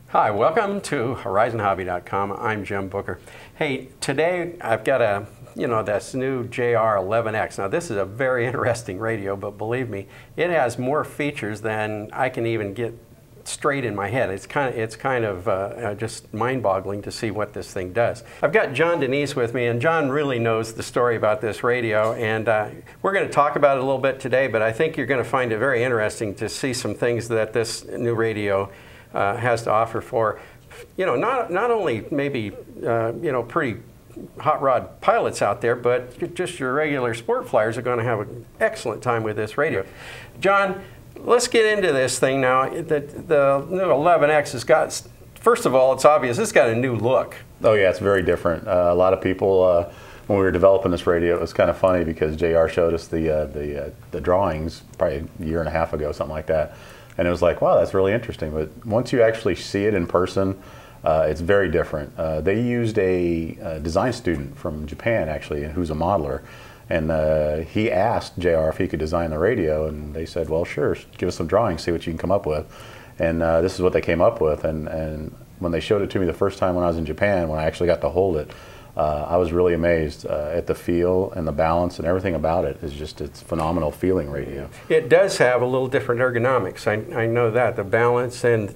Hi, welcome to HorizonHobby.com. I'm Jim Booker. Hey, today I've got this new JR11X. Now this is a very interesting radio, but believe me, it has more features than I can even get straight in my head. It's kind of just mind-boggling to see what this thing does. I've got John Diniz with me, and John really knows the story about this radio, and we're going to talk about it a little bit today, but I think you're going to find it very interesting to see some things that this new radio has to offer for, not only maybe, pretty hot rod pilots out there, but just your regular sport flyers are going to have an excellent time with this radio. John, let's get into this thing now. The new 11X has got, first of all, it's obvious, it's got a new look. Oh yeah, it's very different. A lot of people, when we were developing this radio, it was kind of funny because JR showed us the drawings probably a year and a half ago, something like that. And it was like, wow, that's really interesting. But once you actually see it in person, it's very different. They used a design student from Japan, actually, who's a modeler. And he asked JR if he could design the radio, and they said, well, sure, give us some drawings, see what you can come up with. And this is what they came up with. And when they showed it to me the first time when I was in Japan, when I actually got to hold it, I was really amazed at the feel and the balance and everything about it. It's phenomenal feeling radio. It does have a little different ergonomics. I know that, the balance and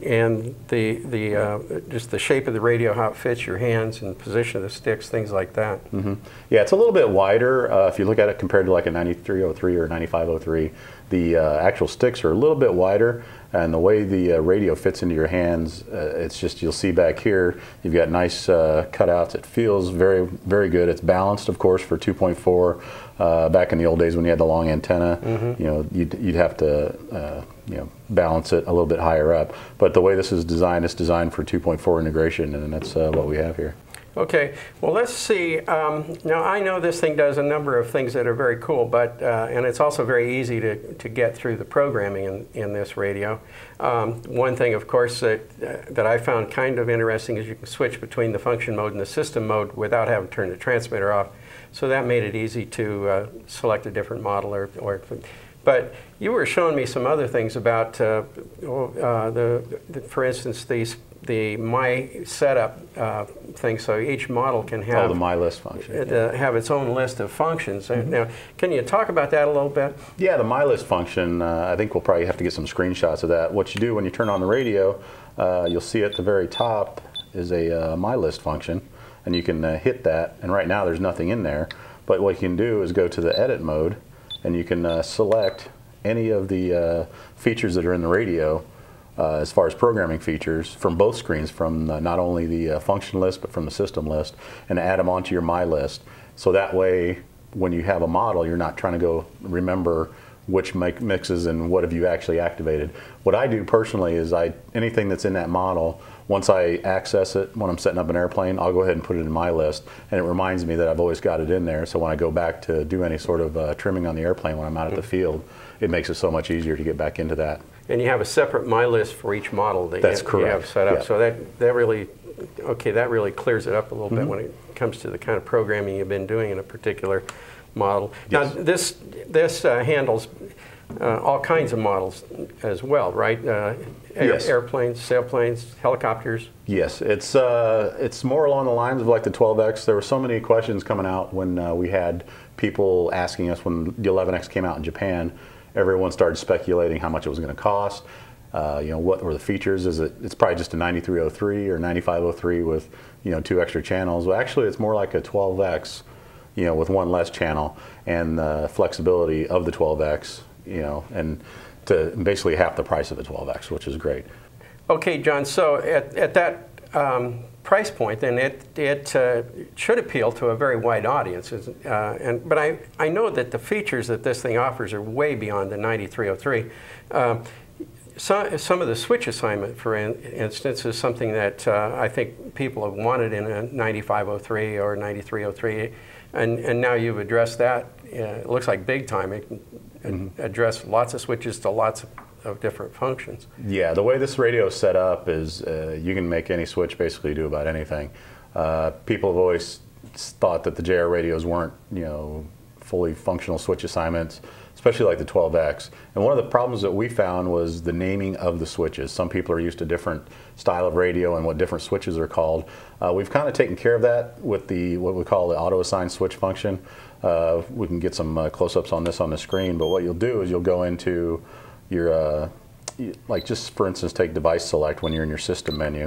just the shape of the radio, how it fits your hands and position of the sticks, things like that. Mm-hmm. Yeah, it's a little bit wider if you look at it compared to like a 9303 or 9503. The actual sticks are a little bit wider, and the way the radio fits into your hands, it's just, you'll see back here, you've got nice cutouts. It feels very, very good. It's balanced, of course, for 2.4. Back in the old days when you had the long antenna, you'd have to balance it a little bit higher up. But the way this is designed, it's designed for 2.4 integration, and that's what we have here. Okay, well, let's see. Now, I know this thing does a number of things that are very cool, but and it's also very easy to get through the programming in this radio. One thing, of course, that I found kind of interesting is you can switch between the function mode and the system mode without having to turn the transmitter off. So that made it easy to select a different model. But you were showing me some other things about, for instance, the My Setup thing, so each model can have the My List function. Have its own list of functions. Now, can you talk about that a little bit? Yeah, the My List function, I think we'll probably have to get some screenshots of that. What you do when you turn on the radio, you'll see at the very top is a My List function, and you can hit that, and right now there's nothing in there, but what you can do is go to the edit mode, and you can select any of the features that are in the radio as far as programming features from both screens, from not only the function list but from the system list, and add them onto your My List. So that way, when you have a model, you're not trying to go remember which mixes and what have you actually activated. What I do personally is anything that's in that model, once I access it, when I'm setting up an airplane, I'll go ahead and put it in My List, and it reminds me that I've always got it in there, so when I go back to do any sort of trimming on the airplane when I'm out at the field, it makes it so much easier to get back into that. And you have a separate My List for each model that That's you have set up. Yeah. So that really clears it up a little bit when it comes to the kind of programming you've been doing in a particular model. Yes. Now, this handles all kinds of models as well, right? Yes. Airplanes, sailplanes, helicopters. Yes, it's more along the lines of like the 12X. There were so many questions coming out when we had people asking us when the 11X came out in Japan. Everyone started speculating how much it was going to cost. What were the features? It's probably just a 9303 or 9503 with 2 extra channels. Well, actually, it's more like a 12X, with 1 less channel, and the flexibility of the 12X, and to basically half the price of the 12X, which is great. Okay, John. So at that price point, then it should appeal to a very wide audience. But I know that the features that this thing offers are way beyond the 9303. Some of the switch assignment, for instance, is something that I think people have wanted in a 9503 or 9303, and now you've addressed that. It looks like big time. It can address lots of switches to lots of different functions. Yeah, the way this radio is set up is you can make any switch basically do about anything. People have always thought that the JR radios weren't, fully functional switch assignments, especially like the 12X. And one of the problems that we found was the naming of the switches. Some people are used to different style of radio and what different switches are called. We've kind of taken care of that with the what we call the AutoAssign switch function. We can get some close-ups on this on the screen, but what you'll do is you'll go into your, like just for instance, take device select when you're in your system menu.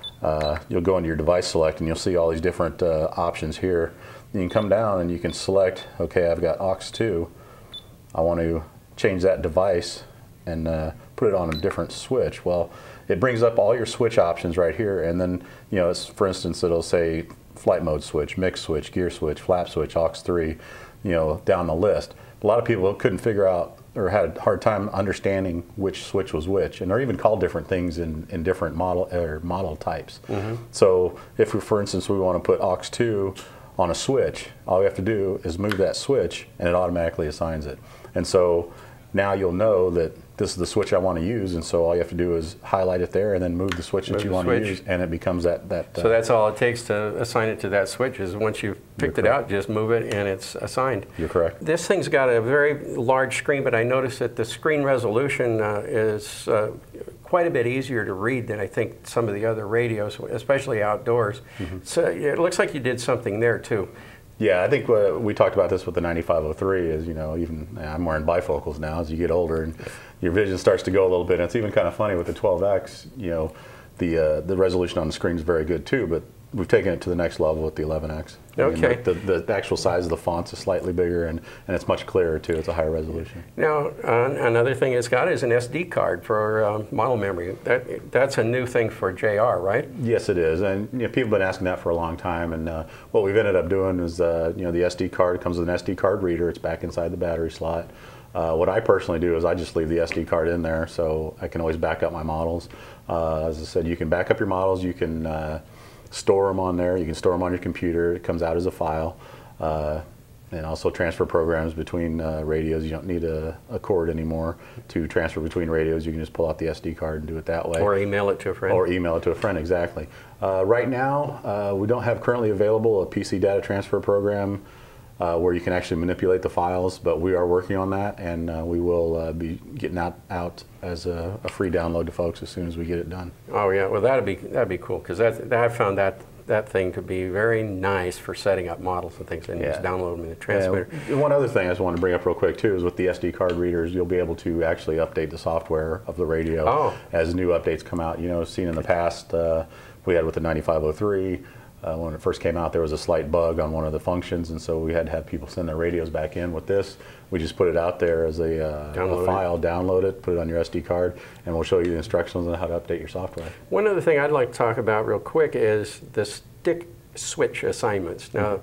You'll go into your device select and you'll see all these different options here. You can come down and you can select, okay, I've got aux2. I want to change that device and put it on a different switch. Well, it brings up all your switch options right here, and then, you know, for instance, it'll say flight mode switch, mix switch, gear switch, flap switch, aux3, you know, down the list. A lot of people couldn't figure out or had a hard time understanding which switch was which, and they're even called different things in different model types. So if, for instance, we want to put aux2 on a switch, all we have to do is move that switch and it automatically assigns it. And so now you'll know that this is the switch I want to use, and so all you have to do is highlight it there and then move the switch that you want to use, and it becomes that. So that's all it takes to assign it to that switch is once you've picked it out, just move it and it's assigned. You're correct. This thing's got a very large screen, but I noticed that the screen resolution is quite a bit easier to read than I think some of the other radios, especially outdoors. So it looks like you did something there too. Yeah, I think we talked about this with the 9503 is, you know, even I'm wearing bifocals now as you get older and your vision starts to go a little bit. And it's even kind of funny with the 12X, you know, the resolution on the screen is very good too, but we've taken it to the next level with the 11X. Okay. I mean, the actual size of the fonts is slightly bigger and it's much clearer too. It's a higher resolution. Now, another thing it's got is an SD card for model memory. That's a new thing for JR, right? Yes, it is. And you know, people have been asking that for a long time. And what we've ended up doing is, you know, the SD card comes with an SD card reader. It's back inside the battery slot. What I personally do is I just leave the SD card in there so I can always back up my models. As I said, you can back up your models. You can store them on there. You can store them on your computer. It comes out as a file. And also transfer programs between radios. You don't need a cord anymore to transfer between radios. You can just pull out the SD card and do it that way. Or email it to a friend. Or email it to a friend, exactly. Right now, we don't have currently available a PC data transfer program where you can actually manipulate the files, but we are working on that, and we will be getting out as a free download to folks as soon as we get it done. Oh yeah, well that'd be cool, because I found that thing to be very nice for setting up models and things, and just download them in the transmitter. Yeah. One other thing I just want to bring up real quick too is with the SD card readers, you'll be able to actually update the software of the radio as new updates come out. You know, seen in the past, we had with the 9503. When it first came out, there was a slight bug on one of the functions, and so we had to have people send their radios back in. With this, we just put it out there as a file, download it, put it on your SD card, and we'll show you the instructions on how to update your software. One other thing I'd like to talk about real quick is the stick switch assignments. Now,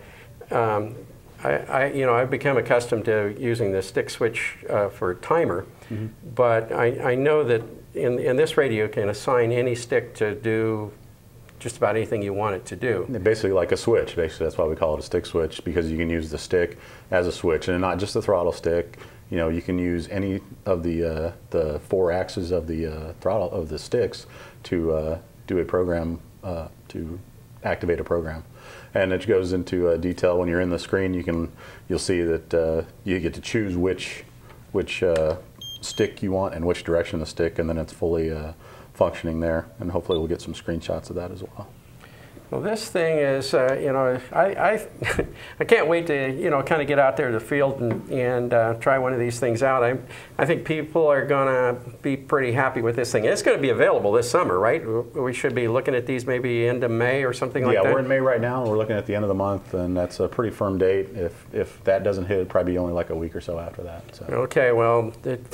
I've become accustomed to using the stick switch for timer, but I know that in this radio you can assign any stick to do just about anything you want it to do. Basically like a switch. Basically, that's why we call it a stick switch, because you can use the stick as a switch, and not just the throttle stick. You know, you can use any of the 4 axes of the throttle of the sticks to do a program, to activate a program. And it goes into detail. When you're in the screen, you'll see that you get to choose which stick you want and which direction the stick, and then it's fully functioning there, and hopefully we'll get some screenshots of that as well. Well, this thing is, I can't wait to, kind of get out there to the field and try one of these things out. I think people are going to be pretty happy with this thing. It's going to be available this summer, right? We should be looking at these maybe end of May or something like that. Yeah, we're in May right now, and we're looking at the end of the month, and that's a pretty firm date. If that doesn't hit, it'll probably be only like a week or so after that. So. Okay, well,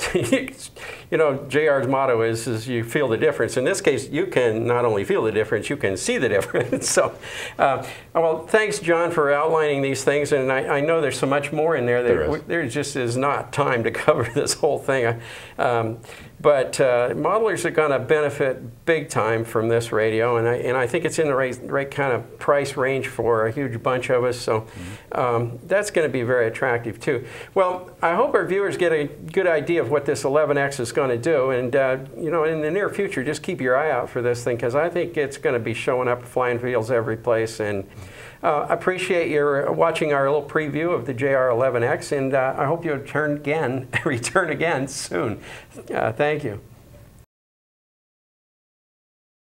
JR's motto is you feel the difference. In this case, you can not only feel the difference, you can see the difference. So, well, thanks, John, for outlining these things, and I know there's so much more in there. There just is not time to cover this whole thing. But modelers are going to benefit big time from this radio, and I think it's in the right kind of price range for a huge bunch of us, so that's going to be very attractive too. Well, I hope our viewers get a good idea of what this 11X is going to do, and in the near future, just keep your eye out for this thing, because I think it's going to be showing up flying fields every place, and Appreciate your watching our little preview of the JR11X, and I hope you return again soon. Thank you.